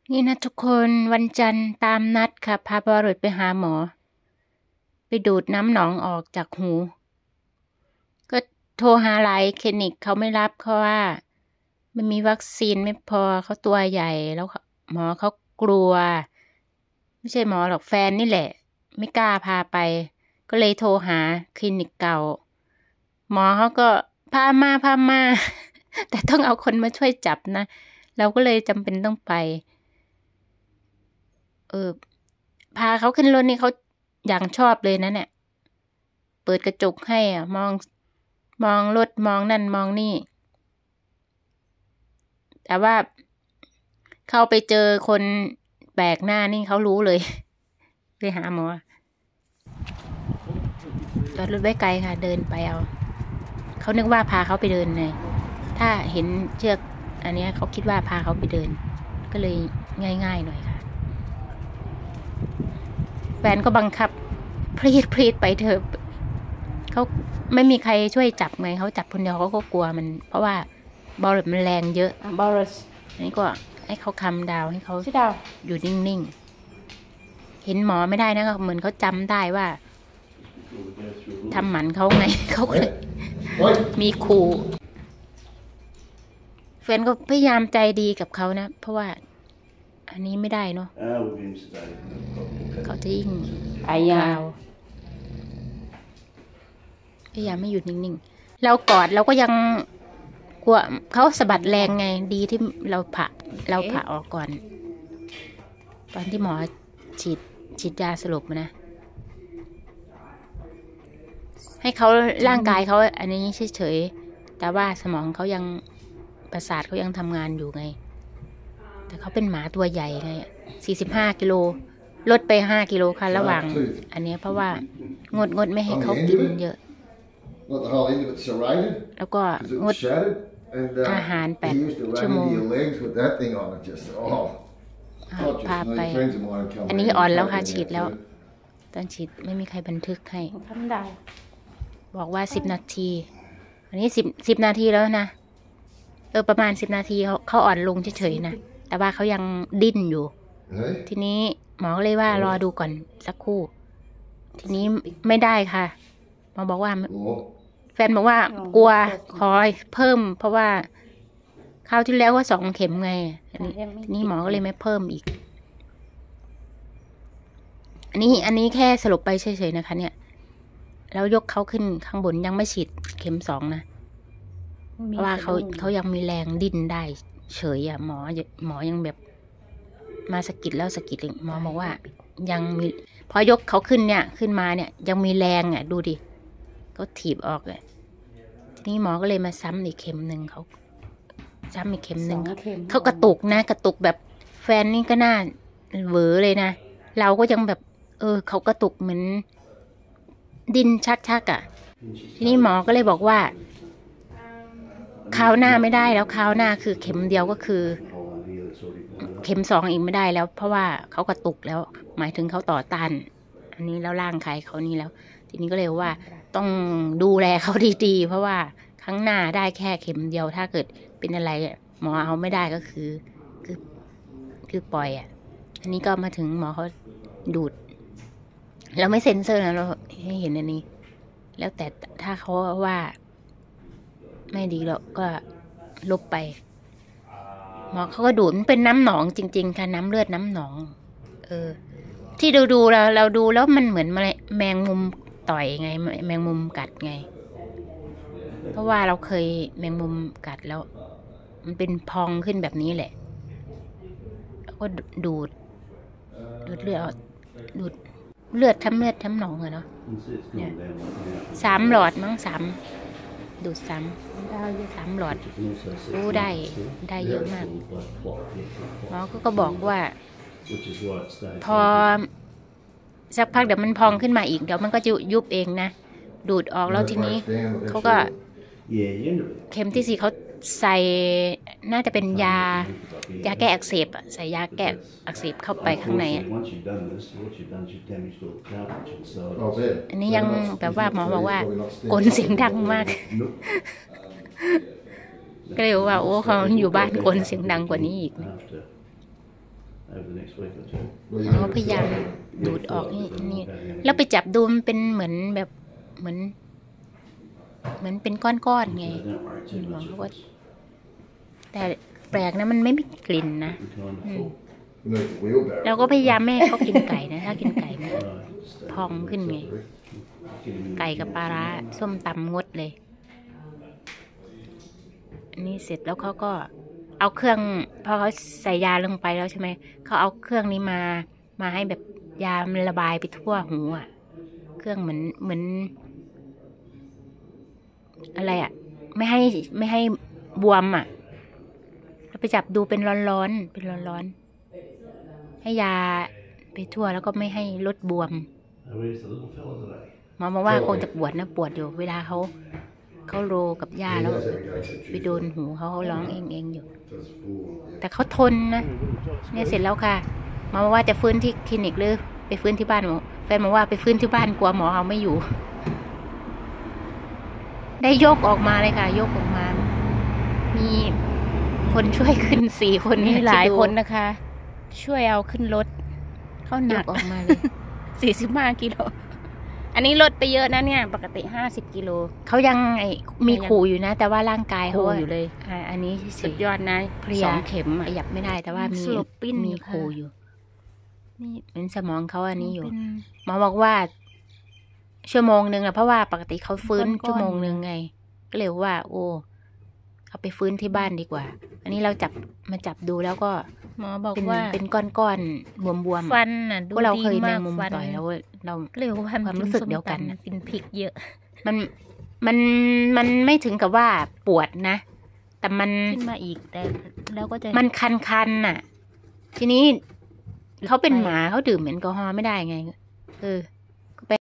นี่นะทุกคนวันจันทร์ตามนัดค่ะพาบอรุษไปหาหมอไปดูดน้ำหนองออกจากหูก็โทรหาหลายคลินิกเขาไม่รับเพราะว่ามันมีวัคซีนไม่พอเขาตัวใหญ่แล้วหมอเขากลัวไม่ใช่หมอหรอกแฟนนี่แหละไม่กล้าพาไปก็เลยโทรหาคลินิกเก่าหมอเขาก็พามา แต่ต้องเอาคนมาช่วยจับนะเราก็เลยจำเป็นต้องไปพาเขาขึ้นรถนี่เขาอย่างชอบเลยนะเนี่ยเปิดกระจกให้มองรถมองนั่นมองนี่แต่ว่าเข้าไปเจอคนแปลกหน้านี่เขารู้เลยไปหาหมอจอดรถไว้ไกลค่ะเดินไปเอาเขานึกว่าพาเขาไปเดินไงถ้าเห็นเชือกอันนี้เขาคิดว่าพาเขาไปเดินก็เลยง่ายๆหน่อยค่ะแฟนก็บังคับพลีดไปเถอะเขาไม่มีใครช่วยจับไงเขาจับคนเดียวเขาก็กลัวมันเพราะว่าบอลมันแรงเยอะบอลนี่ก็ให้เขาคำดาวให้เขาอยู่นิ่งๆเห็นหมอไม่ได้นะก็เหมือนเขาจำได้ว่าทำหมันเขาไงเขาเลยมีขู่แฟนก็พยายามใจดีกับเขานะเพราะว่าอันนี้ไม่ได้เนาะเขาจะยิ่งยาวพยายามไม่หยุดนิ่งๆเรากอดเราก็ยังกลัวเขาสะบัดแรงไงดีที่เราผ่าออกก่อนตอนที่หมอฉีดยาสลบนะให้เขาร่างกายเขาอันนี้เฉยๆแต่ว่าสมองเขายังประสาทเขายังทำงานอยู่ไงแต่เขาเป็นหมาตัวใหญ่ไง45 กิโลลดไป5 กิโลค่ะระหว่างอันนี้เพราะว่างดไม่ให้เขากินเยอะแล้วก็งดอาหาร8 ชั่วโมงพาไปอันนี้อ่อนแล้วค่ะฉีดแล้วตอนฉีดไม่มีใครบันทึกให้บอกว่า10 นาทีอันนี้10 นาทีแล้วนะประมาณ10 นาทีเขาอ่อนลงเฉยๆนะแต่ว่าเขายังดิ้นอยู่ทีนี้หมอเลยว่ารอดูก่อนสักครู่ทีนี้ไม่ได้ค่ะหมอบอกว่าแฟนบอกว่ากลัวขอเพิ่มเพราะว่าคราวที่แล้วก็2 เข็มไงทีนี้หมอก็เลยไม่เพิ่มอีกอันนี้แค่สรุปไปเฉยๆนะคะเนี่ยแล้วยกเขาขึ้นข้างบนยังไม่ฉีดเข็ม2นะเพราะว่าเขายังมีแรงดิ้นได้เฉยหมอยังแบบมาสะกิดแล้วสะกิดอีกหมอบอกว่ายังมีพอยกเขาขึ้นเนี่ยขึ้นมาเนี่ยยังมีแรงดูดิเขาถีบออกเลยทีนี้หมอก็เลยมาซ้ำอีกเข็มหนึ่งเขาซ้ำอีกเข็มหนึ่งเขากระตุกนะกระตุกแบบแฟนนี่ก็น่าเหวอเลยนะเราก็ยังแบบเขากระตุกเหมือนดินชักทีนี้หมอก็เลยบอกว่าคราวหน้าไม่ได้แล้วคราวหน้าคือเข็มเดียวก็คือเข็ม2อีกไม่ได้แล้วเพราะว่าเขากระตุกแล้วหมายถึงเขาต่อต้านอันนี้แล้วร่างกายเขานี่แล้วทีนี้ก็เลยว่าต้องดูแลเขาดีๆเพราะว่าครั้งหน้าได้แค่เข็มเดียวถ้าเกิดเป็นอะไรหมอเอาไม่ได้ก็คือปล่อยอันนี้ก็มาถึงหมอเขาดูดเราไม่เซ็นเซอร์นะเราให้เห็นอันนี้แล้วแต่ถ้าเขาว่าไม่ดีเราก็ลบไปหมอเขาก็ดูดมันเป็นน้ำหนองจริงๆค่ะน้ำเลือดน้ำหนองที่ดูเราดูแล้วมันเหมือนแมงมุมต่อยไงแมงมุมกัดไงเพราะว่าเราเคยแมงมุมกัดแล้วมันเป็นพองขึ้นแบบนี้แหละแล้วก็ดูดเลือดดูดเลือดทำหนองเนาะเนี่ย3 หลอดมั้ง3ดูด3 หลอดได้เยอะมากหมอก็บอกว่าพอสักพักเดี๋ยวมันพองขึ้นมาอีกเดี๋ยวมันก็จะยุบเองนะดูดออกแล้วทีนี้เขาก็เข็มที่4เขาใส่น่าจะเป็นยาแก้อักเสบใส่ยาแก้อักเสบเข้าไปข้างในอันนี้ยังแบบว่าหมอบอกว่ากลเสียงดังมากก็เลยว่าโอ้เขาอยู่บ้านกลเสียงดังกว่านี้อีก over the next week or two. เขาพยายามดูดออกนี่แล้วไปจับดูมันเป็นเหมือนแบบเหมือนเป็นก้อนๆไง So don't worry too much if it's แต่แปลกนะมันไม่มีกลิ่นนะ kind of full. เราก็พยายามไม่ให้เขากินไก่นะถ้ากินไก่มัน Just พองขึ้นไง get him in ไก่กับปลาร้าส้มตำงดเลย อันนี้เสร็จแล้วเขาก็เอาเครื่องพอเขาใส่ยาลงไปแล้วใช่ไหมเขาเอาเครื่องนี้มาให้แบบยามันระบายไปทั่วหูอ่ะ เครื่องเหมือนอะไรอ่ะ ไม่ให้บวมอ่ะเราไปจับดูเป็นร้อนๆเป็นร้อนๆให้ยาไปทั่วแล้วก็ไม่ให้ลดบวม Now, where's the little fella today? หมอบอกว่าคงจะปวดนะปวดอยู่เวลาเขาโรกับยาแล้วไปโดนหูเขาร้องเองอยู่ แต่เขาทนนะเนี่ยเสร็จแล้วค่ะหมอบอกว่าจะฟื้นที่คลินิกหรือไปฟื้นที่บ้านหมอแฟนบอกว่าไปฟื้นที่บ้านกลัวหมอเอาไม่อยู่ ได้ยกออกมาเลยค่ะยกออกมา มีคนช่วยขึ้น4 คนนี่หลายคนนะคะ ช่วยเอาขึ้นรถเขาหนักออกมาเลย45 กิโลอันนี้ลดไปเยอะนะเนี่ยปกติ50 กิโลเขายังมีขู่อยู่นะ แต่ว่าร่างกายเขาอยู่เลยอันนี้สุดยอดนะ2 เข็มขยับไม่ได้แต่ว่ามีขู่อยู่นี่เป็นสมองเขาอันนี้อยู่หมอบอกว่าชั่วโมงนึงอะเพราะว่าปกติเขาฟื้นชั่วโมงนึงไงก็เลยว่าโอ้เอาไปฟื้นที่บ้านดีกว่า อันนี้เรามาจับดูแล้วก็หมอบอกว่าเป็นก้อนๆบวมๆฟันน่ะดูเราเคยแมงมุมต่อยแล้วเราเรียกว่าความรู้สึกเดียวกันกินพริกเยอะมันไม่ถึงกับว่าปวดนะแต่มันขึ้นมาอีกแต่แล้วก็จะมันคันน่ะ ทีนี้เขาเป็นหมาเขาดื่มแอลกอฮอล์ไม่ได้ไง